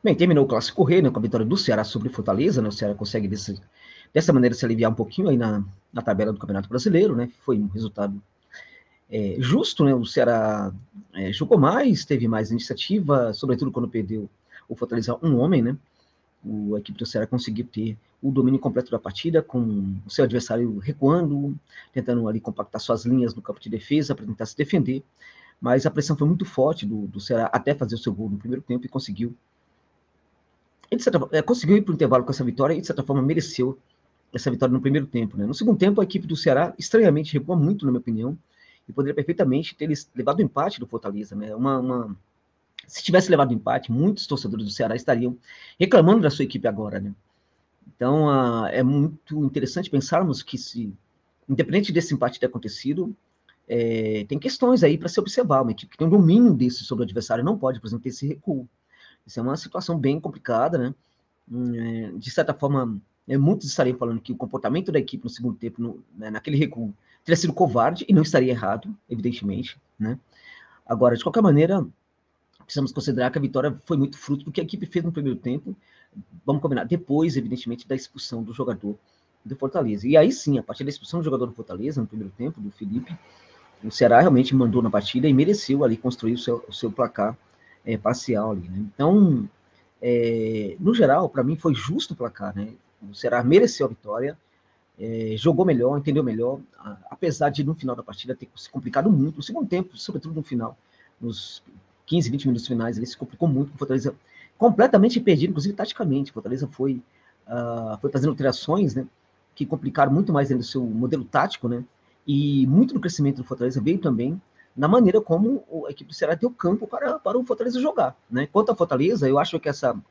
Bem, terminou o Clássico Rei, né, com a vitória do Ceará sobre o Fortaleza, né, o Ceará consegue dessa maneira se aliviar um pouquinho aí na tabela do Campeonato Brasileiro, né, foi um resultado justo, né, o Ceará jogou mais, teve mais iniciativa, sobretudo quando perdeu o Fortaleza um homem, né, a equipe do Ceará conseguiu ter o domínio completo da partida, com o seu adversário recuando, tentando ali compactar suas linhas no campo de defesa para tentar se defender, mas a pressão foi muito forte do Ceará até fazer o seu gol no primeiro tempo e conseguiu conseguiu ir para o intervalo com essa vitória e, de certa forma, mereceu essa vitória no primeiro tempo. Né? No segundo tempo, a equipe do Ceará, estranhamente, recua muito, na minha opinião, e poderia perfeitamente ter levado o empate do Fortaleza. Né? Se tivesse levado o empate, muitos torcedores do Ceará estariam reclamando da sua equipe agora. Né? Então, é muito interessante pensarmos que, independente desse empate ter acontecido, tem questões aí para se observar. Uma equipe que tem um domínio desse sobre o adversário não pode, por exemplo, ter esse recuo. Isso é uma situação bem complicada, né? De certa forma, muitos estariam falando que o comportamento da equipe no segundo tempo, naquele recuo, teria sido covarde, e não estaria errado, evidentemente, né? Agora, de qualquer maneira, precisamos considerar que a vitória foi muito fruto do que a equipe fez no primeiro tempo, vamos combinar, depois, evidentemente, da expulsão do jogador do Fortaleza. E aí sim, a partir da expulsão do jogador do Fortaleza, no primeiro tempo, do Felipe, o Ceará realmente mandou na partida e mereceu ali construir o seu placar parcial ali, né? Então, no geral, para mim foi justo o placar, né? O Ceará mereceu a vitória, jogou melhor, entendeu melhor, apesar de no final da partida ter se complicado muito. No segundo tempo, sobretudo no final, nos 15, 20 minutos finais, ele se complicou muito com o Fortaleza completamente perdido, inclusive taticamente. O Fortaleza foi fazendo alterações, né, que complicaram muito mais dentro do seu modelo tático, né? E muito do crescimento do Fortaleza veio também na maneira como a equipe do Ceará deu campo para o Fortaleza jogar, né? Quanto à Fortaleza, eu acho que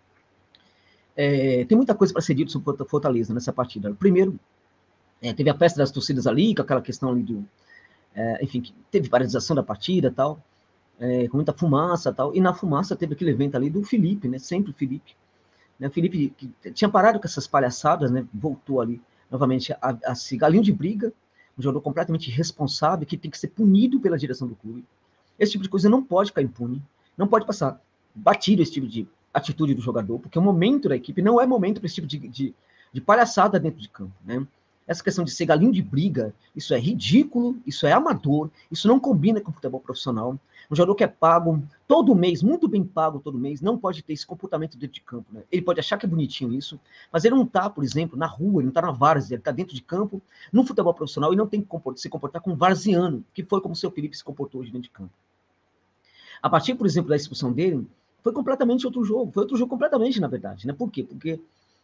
tem muita coisa para ser dito sobre o Fortaleza nessa partida. Primeiro, teve a festa das torcidas ali, com aquela questão ali enfim, que teve paralisação da partida e tal, com muita fumaça e tal, e na fumaça teve aquele evento ali do Felipe, né? Sempre o Felipe. Né? O Felipe, que tinha parado com essas palhaçadas, né? Voltou ali novamente a se galinho de briga, um jogador completamente irresponsável, que tem que ser punido pela direção do clube. Esse tipo de coisa não pode ficar impune, não pode passar batido esse tipo de atitude do jogador, porque o momento da equipe não é momento para esse tipo de palhaçada dentro de campo, né? Essa questão de ser galinho de briga, isso é ridículo, isso é amador, isso não combina com o futebol profissional. Um jogador que é pago todo mês, muito bem pago todo mês, não pode ter esse comportamento dentro de campo. Né? Ele pode achar que é bonitinho isso, mas ele não está, por exemplo, na rua, ele não está na várzea, ele está dentro de campo, no futebol profissional, e não tem que se comportar como varziano, que foi como o seu Felipe se comportou hoje dentro de campo. A partir, por exemplo, da expulsão dele, foi completamente outro jogo. Foi outro jogo completamente, na verdade. Né? Por quê? Porque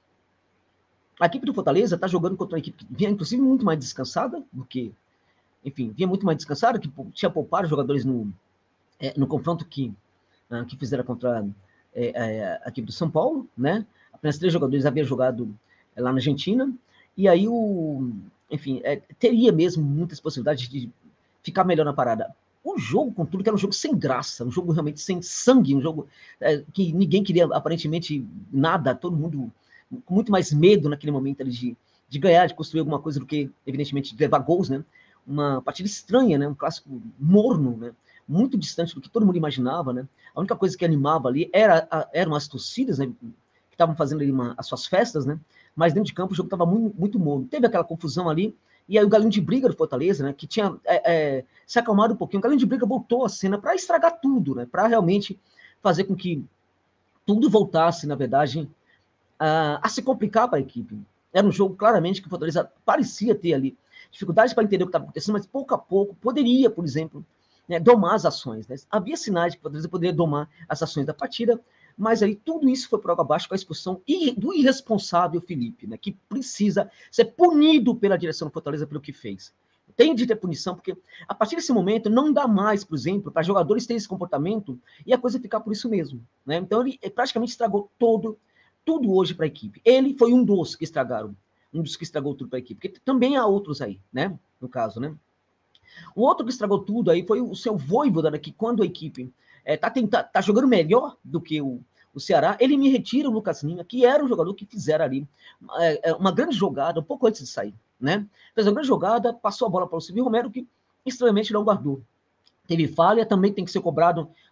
a equipe do Fortaleza está jogando contra uma equipe que vinha, inclusive, muito mais descansada do que... Enfim, vinha muito mais descansada, que tinha poupado os jogadores no confronto que fizeram contra a equipe do São Paulo, né? Apenas 3 jogadores haviam jogado lá na Argentina, e aí enfim, teria mesmo muitas possibilidades de ficar melhor na parada. O jogo, contudo, que era um jogo sem graça, um jogo realmente sem sangue, um jogo que ninguém queria aparentemente nada, todo mundo com muito mais medo naquele momento ali de ganhar, de construir alguma coisa do que, evidentemente, de levar gols, né? Uma partida estranha, né? Um clássico morno, né? Muito distante do que todo mundo imaginava, né? A única coisa que animava ali eram as torcidas, né? Que estavam fazendo ali as suas festas, né? Mas dentro de campo o jogo estava muito, muito morno. Teve aquela confusão ali, e aí o galinho de briga do Fortaleza, né? Que tinha se acalmado um pouquinho, o galinho de briga voltou à cena para estragar tudo, né? Para realmente fazer com que tudo voltasse, na verdade, a se complicar para a equipe. Era um jogo, claramente, que o Fortaleza parecia ter ali dificuldades para entender o que estava acontecendo, mas pouco a pouco poderia, por exemplo, né, domar as ações. Né? Havia sinais de que o Fortaleza poderia domar as ações da partida, mas aí tudo isso foi por água abaixo com a expulsão do irresponsável Felipe, né, que precisa ser punido pela direção do Fortaleza pelo que fez. Tem de ter punição, porque a partir desse momento não dá mais, por exemplo, para jogadores terem esse comportamento e a coisa ficar por isso mesmo. Né? Então ele praticamente estragou tudo hoje para a equipe. Ele foi um dos que estragaram, um dos que estragou tudo para a equipe, porque também há outros aí, né? No caso, né? O outro que estragou tudo aí foi o seu Vojvoda, né, que quando a equipe tá jogando melhor do que o Ceará, ele me retira o Lucas Lima, que era um jogador que fizeram ali uma grande jogada, um pouco antes de sair, né? Fez uma grande jogada, passou a bola para o Silvio Romero, que estranhamente não guardou. Teve falha, também tem que ser cobrado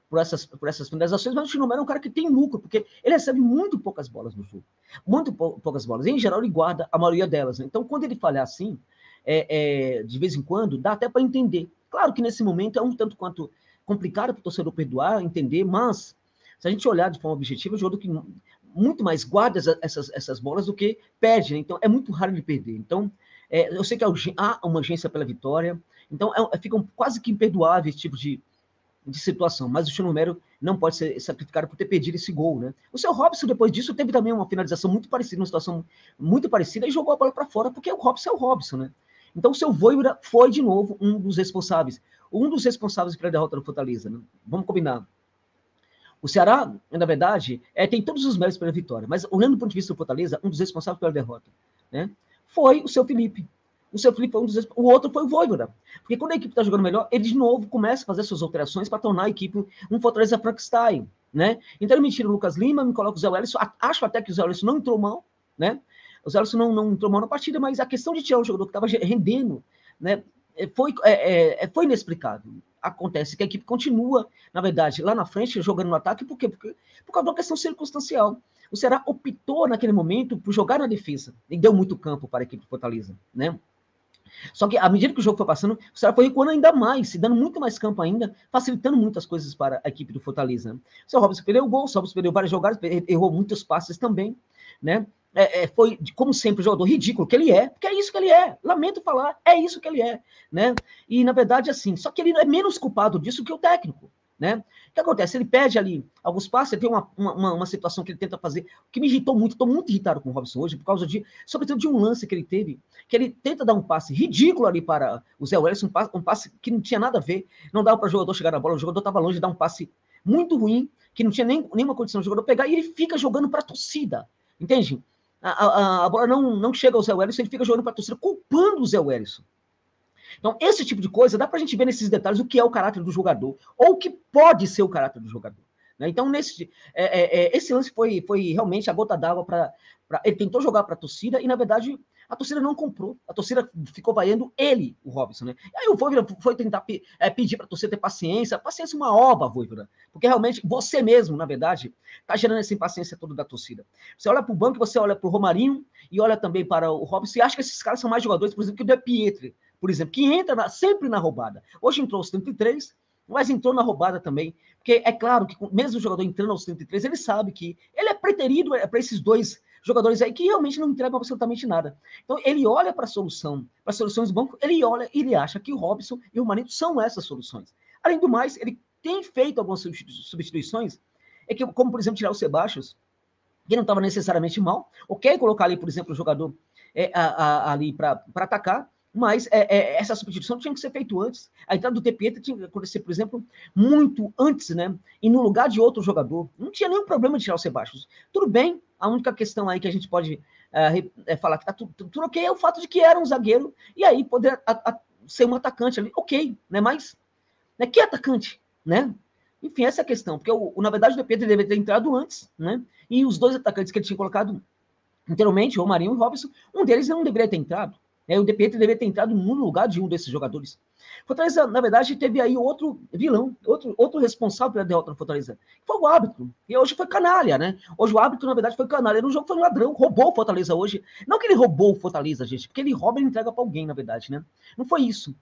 por essas finalizações, mas o Chino Melo é um cara que tem lucro, porque ele recebe muito poucas bolas no jogo. Muito poucas bolas. E, em geral, ele guarda a maioria delas. Né? Então, quando ele falhar assim, de vez em quando, dá até para entender. Claro que nesse momento é um tanto quanto complicado para o torcedor perdoar, entender, mas se a gente olhar de forma objetiva, é um jogador que muito mais guarda essas bolas do que perde. Né? Então, é muito raro ele perder. Então, eu sei que há uma urgência pela vitória, então fica quase que imperdoável esse tipo de situação, mas o Chino Romero não pode ser sacrificado por ter perdido esse gol, né? O seu Robson, depois disso, teve também uma finalização muito parecida, uma situação muito parecida, e jogou a bola para fora, porque o Robson é o Robson, né? Então o seu Vojvoda foi, de novo, um dos responsáveis pela derrota do Fortaleza, né? Vamos combinar. O Ceará, na verdade, tem todos os méritos pela vitória, mas olhando do ponto de vista do Fortaleza, um dos responsáveis pela derrota, né? Foi o seu Felipe. O seu Felipe foi um dos... O outro foi o Vojvoda. Porque quando a equipe está jogando melhor, ele de novo começa a fazer suas alterações para tornar a equipe um Fortaleza Frankenstein, né? Então ele me tira o Lucas Lima, me coloca o Zé Wellison. Acho até que o Zé Wellison não entrou mal, né? O Zé Wellison não entrou mal na partida, mas a questão de tirar um jogador que estava rendendo, né? Foi inexplicável. Acontece que a equipe continua, na verdade, lá na frente, jogando no ataque, por quê? Por causa da questão circunstancial. O Ceará optou, naquele momento, por jogar na defesa, e deu muito campo para a equipe do Fortaleza, né? Só que, à medida que o jogo foi passando, o Ceará foi recuando ainda mais, se dando muito mais campo ainda, facilitando muitas coisas para a equipe do Fortaleza. Né? O seu Robson perdeu o gol, o seu Robson perdeu várias jogadas, errou muitos passes também, né? Foi, como sempre, um jogador ridículo que ele é, porque é isso que ele é. Lamento falar, é isso que ele é, né? E, na verdade, assim, só que ele é menos culpado disso que o técnico, né? O que acontece? Ele perde ali alguns passes, tem uma situação que ele tenta fazer, que me irritou muito, estou muito irritado com o Robson hoje, por causa sobretudo de um lance que ele teve, que ele tenta dar um passe ridículo ali para o Zé Wellison, um passe que não tinha nada a ver, não dava para o jogador chegar na bola, o jogador estava longe de dar um passe muito ruim, que não tinha nenhuma condição do jogador pegar, e ele fica jogando para a torcida, entende? A bola não chega ao Zé Wellison, ele fica jogando para a torcida, culpando o Zé Wellison. Então, esse tipo de coisa, dá para a gente ver nesses detalhes o que é o caráter do jogador, ou o que pode ser o caráter do jogador. Né? Então, esse lance foi realmente a gota d'água para... Ele tentou jogar para a torcida e, na verdade, a torcida não comprou. A torcida ficou vaiando ele, o Robson. Né? E aí o Vojvoda foi tentar pedir para a torcida ter paciência. Paciência é uma obra, Vojvoda. Porque realmente você mesmo, na verdade, está gerando essa impaciência toda da torcida. Você olha para o banco, você olha para o Romarinho e olha também para o Robson e acha que esses caras são mais jogadores, por exemplo, que o De Pietri, por exemplo, que entra sempre na roubada. Hoje entrou aos 33, mas entrou na roubada também. Porque é claro que, mesmo o jogador entrando aos 33, ele sabe que ele é preterido para esses dois jogadores aí que realmente não entregam absolutamente nada. Então, ele olha para a solução, para as soluções do banco, ele olha e ele acha que o Robson e o Manito são essas soluções. Além do mais, ele tem feito algumas substituições, como, por exemplo, tirar o Sebastião, que não estava necessariamente mal, ok, colocar ali, por exemplo, o jogador ali para atacar, mas essa substituição tinha que ser feita antes. A entrada do De Pietri tinha que acontecer, por exemplo, muito antes, né? E no lugar de outro jogador. Não tinha nenhum problema de tirar o Sebastião. Tudo bem, a única questão aí que a gente pode falar que tá tudo ok é o fato de que era um zagueiro e aí poder ser um atacante ali, ok, né? Mas, né, que atacante, né? Enfim, essa é a questão, porque na verdade o De Pietri deveria ter entrado antes, né? E os dois atacantes que ele tinha colocado anteriormente, o Marinho e o Robson, um deles não deveria ter entrado. O De Pietri deveria ter entrado no lugar de um desses jogadores. Fortaleza, na verdade, teve aí outro vilão, outro responsável pela derrota do Fortaleza, que foi o árbitro. E hoje foi canalha, né? Hoje o árbitro, na verdade, foi canalha. No jogo foi um ladrão, roubou o Fortaleza hoje. Não que ele roubou o Fortaleza, gente, porque ele rouba e entrega para alguém, na verdade, né? Não foi isso.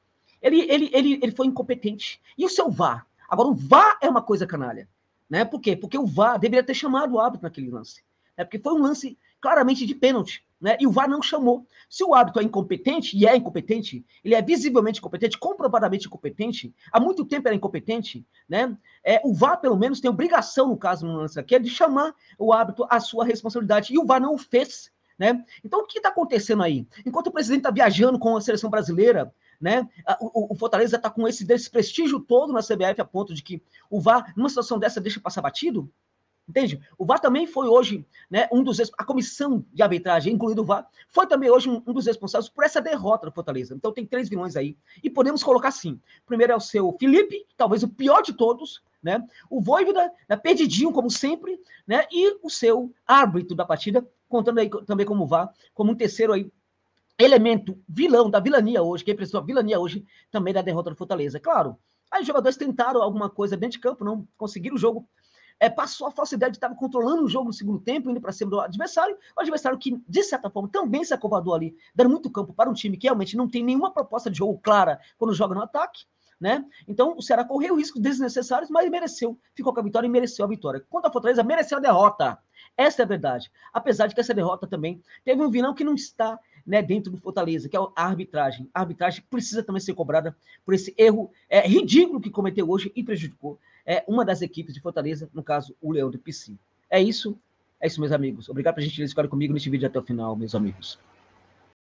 Ele foi incompetente. E o seu VAR? Agora, o VAR é uma coisa canalha. Né? Por quê? Porque o VAR deveria ter chamado o árbitro naquele lance. Né? Porque foi um lance claramente de pênalti. Né? E o VAR não chamou. Se o árbitro é incompetente, e é incompetente, ele é visivelmente incompetente, comprovadamente incompetente, há muito tempo era incompetente, né? O VAR, pelo menos, tem obrigação, no caso, no lance aqui, de chamar o árbitro à sua responsabilidade. E o VAR não o fez. Né? Então, o que está acontecendo aí? Enquanto o presidente está viajando com a seleção brasileira, né? O Fortaleza está com esse desprestígio todo na CBF a ponto de que o VAR, numa situação dessa, deixa passar batido. Entende? O VAR também foi hoje, né, a comissão de arbitragem, incluído o VAR, foi também hoje um dos responsáveis por essa derrota do Fortaleza. Então tem 3 vilões aí. E podemos colocar assim. O primeiro é o seu Felipe, talvez o pior de todos, né? O Vojvoda, né, perdidinho, como sempre, né? E o seu árbitro da partida, contando aí também como VAR, como um terceiro aí elemento vilão da vilania hoje, que representou a vilania hoje também da derrota do Fortaleza. Claro, Aí os jogadores tentaram alguma coisa dentro de campo, não conseguiram o jogo. Passou a falsa ideia de estar controlando o jogo no segundo tempo, indo para cima do adversário, o adversário que, de certa forma, também se acovardou ali, dando muito campo para um time que realmente não tem nenhuma proposta de jogo clara quando joga no ataque, né? Então, o Ceará correu riscos desnecessários, mas mereceu, ficou com a vitória e mereceu a vitória. Quanto a Fortaleza, mereceu a derrota. Essa é a verdade. Apesar de que essa derrota também teve um vilão que não está, né, dentro do Fortaleza, que é a arbitragem. A arbitragem precisa também ser cobrada por esse erro ridículo que cometeu hoje e prejudicou uma das equipes de Fortaleza, no caso, o Leão do PC. É isso, meus amigos. Obrigado por a gente ficar comigo neste vídeo até o final, meus amigos.